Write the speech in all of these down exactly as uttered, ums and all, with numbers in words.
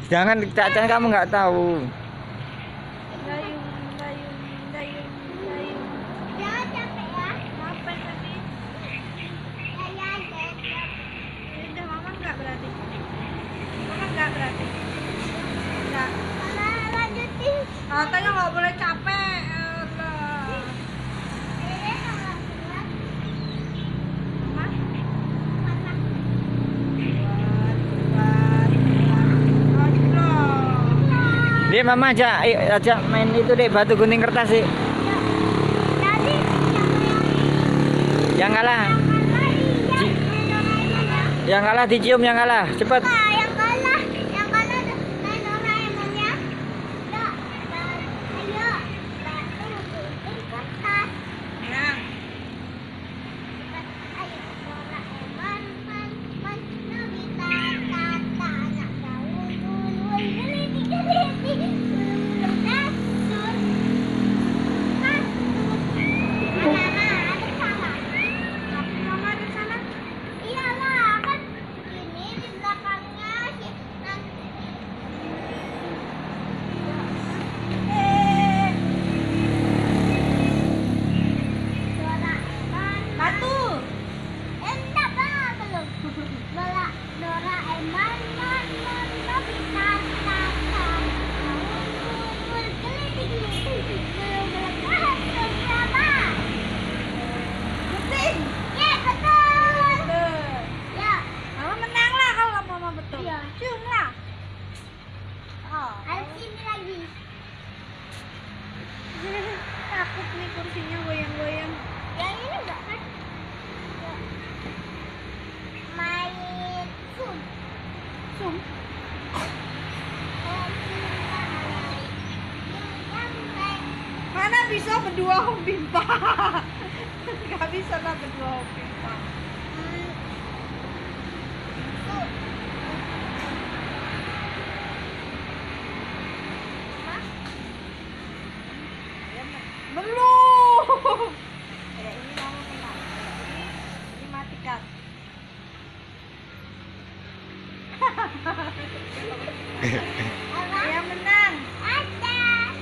Jangan Caca, kamu nggak tahu. Dayung, dayung, dayung, dayung. Jangan capek ya. Capek tapi. Ya ya ya. Udah mama nggak berarti. Mama nggak berarti. Nggak. Mama lanjutin. Katanya nggak boleh capek. Dek, mama aja, ayo ajak main itu deh, batu gunting kertas sih. Jadi Yang kalah, yang yang kalah dicium, yang kalah, cepet. yang kalah, yang kalah main Doraemon ya. Yuk, ayo, batu gunting kertas. Nah. Ayo Doraemon, man, man, Nobita, Tata, anak daun, dulu, geliti, geliti, dulu, dasur, kasur. Mama, ada sana. Mama ada sana? Iyalah, kan ini di belakangnya si nanti. Eh. Doraemon. Batu. Enggak, Bang, belum. Bola Doraemon, mon, mon, Nobita, Tata, daun, geliti, geliti, dulu, dasur, sama. Betul. Ya, betul. Ya. Mama menang lah kalau mama betul. Iya. Cium lah. Oh. Harus sini lagi. Takut nih kursinya goyang-goyang. Yang ini enggak kan? Ya. Main sum. Sum. Mana bisa berdua Om Bimpa? Gak bisa lah berdua Om Bimpa. Belum. Ya, ini mama menang. Ini, ini matikan. Yang menang. Ada.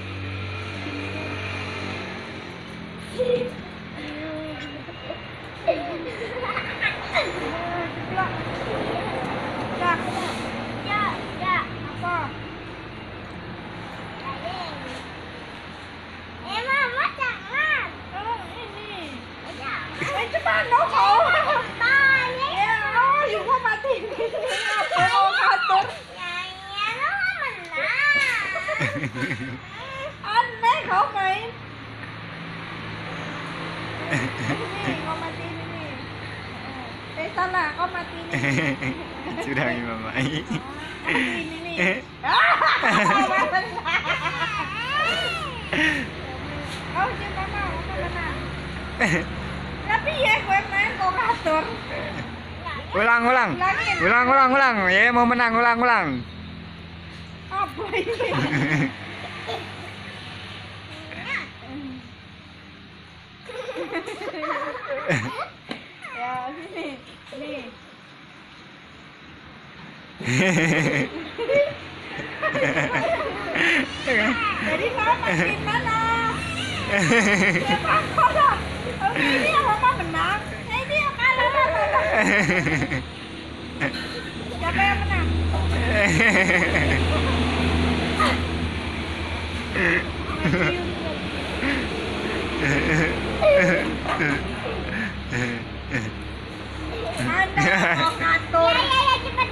Ya, ya. Apa? Eh, mama jangan. Oh, ini. Eh, cepat dong kau. Ya, oh, juga mati. Apa mau ngatur? Ya, ya, mama menang. Aneh kau main. Ini, kau matiin ini. Eh, salah, kau matiin ini. Sudah mama. Matiin ini. Ah, oh, siapa mau? Mama menang. Tapi ya, gue main kau ngatur. Ulang, ulang, Ulangin. ulang, ulang, ulang. Ya mau menang, ulang, ulang. Apa ini? Ya, sini. Nih. Jadi mama makin mana? Ya kakak lah. Oh, ini yang mama menang. Nah, ini yang kalah. Siapa yang menang? Anda mau ngatur. Ya, ya, ya, cepat.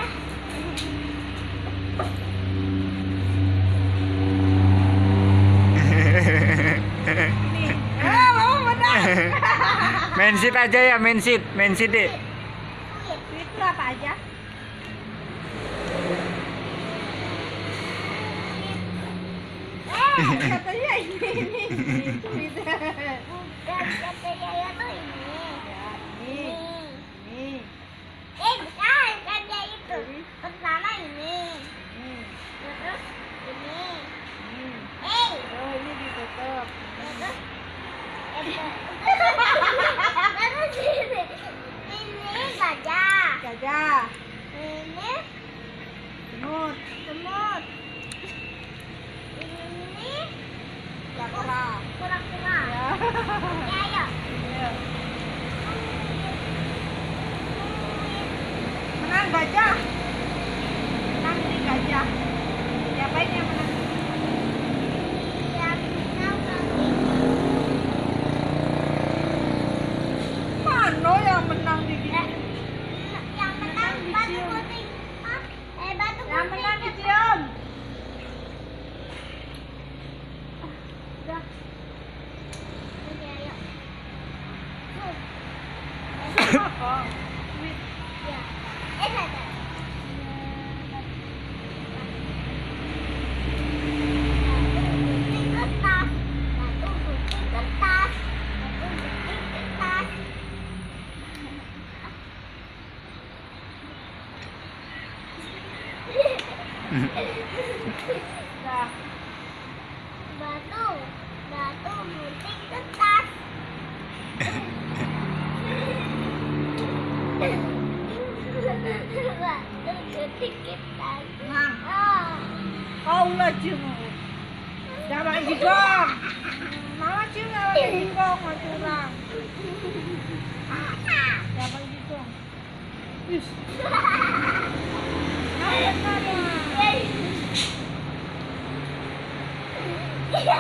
Nih. Ah, mama menang. Main seat aja ya, main seat, main seat deh. Itu apa aja? Eh, katanya ini, ini, ini, gitu. Bukan, katanya ya tuh ini. Ya, ini. Ini. Eh, bukan, katanya itu. Pertama ini. Terus ini. Eh. Oh, ini ditutup. Terus. Terus ini. Ini gajah. Gajah. Ini semut. Semut. Ya, ayo. Menang gajah. Menang ini gajah. Siapa ini yang menang? Yang menang nanti. Mano yang menang di Eh, gini? yang menang batu gunting. Hah? Eh, batu Yang gunting. menang dicium. Udah. Oke, ayo. Tuh. Apa? Wih. Ya. Eh, ada. Gunting kertas. Batu gunting kertas. Batu gunting kertas. Dah. Batu. Batu gunting kertas. Batu gunting kertas. Menang. Ah. Kau lah cium. Jangan pakai jigong. Mama cium jangan pakai jigong, mau curang. Jangan pakai jigong. Wis. Nah, benar ya. Ya.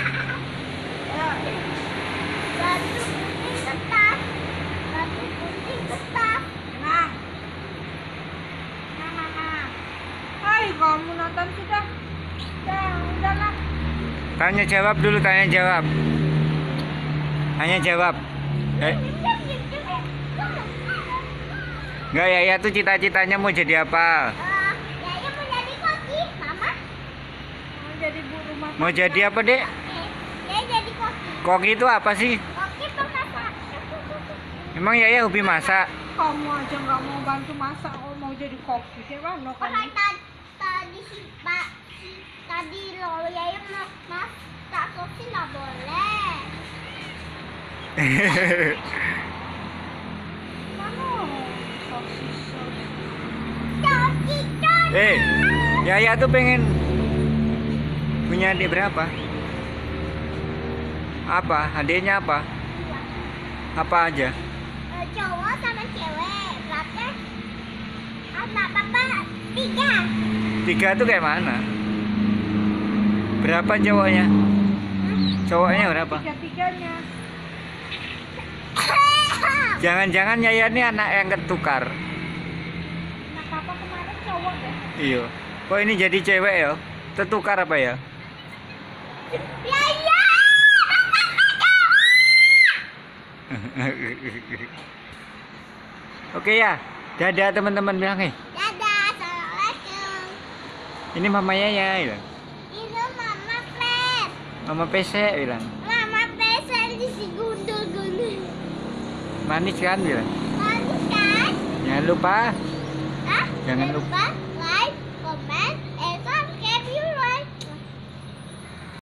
Batu gunting kertas. Batu gunting kertas. Menang. Menang, menang. Hai, kamu nonton sudah? Udah, udahlah. Tanya jawab dulu, tanya jawab. Tanya jawab. Eh, enggak ya, ya tuh cita-citanya mau jadi apa? Eh, Yaya mau jadi koki, Mama. Mau jadi bu rumah Mau tangga. jadi apa, Dek? Eh, Yaya jadi koki. Koki itu apa sih? Koki pemasak. Emang Yaya hobi masak? Kamu aja nggak mau bantu masak, oh mau jadi koki. Gimana Kalau kamu? tadi tadi si Pak si- tadi lo Yaya mau masak koki nggak boleh. Mana? Sosis, sosis. Koki kan. Eh, Yaya tuh pengen punya adik berapa? Apa? Adiknya apa? Apa aja? Eh, cowok sama cewek. Berapa? Anak papa tiga. Tiga tuh kayak mana? Berapa cowoknya? Cowoknya berapa? Tiga-tiganya. Jangan-jangan Yaya ini anak yang ketukar. Nah, papa kemarin cowok deh. Iya. Kok ini jadi cewek ya? Tertukar apa ya? Yaya. Oke ya. Dadah teman-teman bilang eh. Dadah, assalamualaikum. Ini mama Yaya bilang. Itu mama pet. Mama P C bilang. Mama pesan di si gundul-gundul. Manis kan bilang. Manis kan? Jangan lupa. Hah? Jangan lupa. lupa.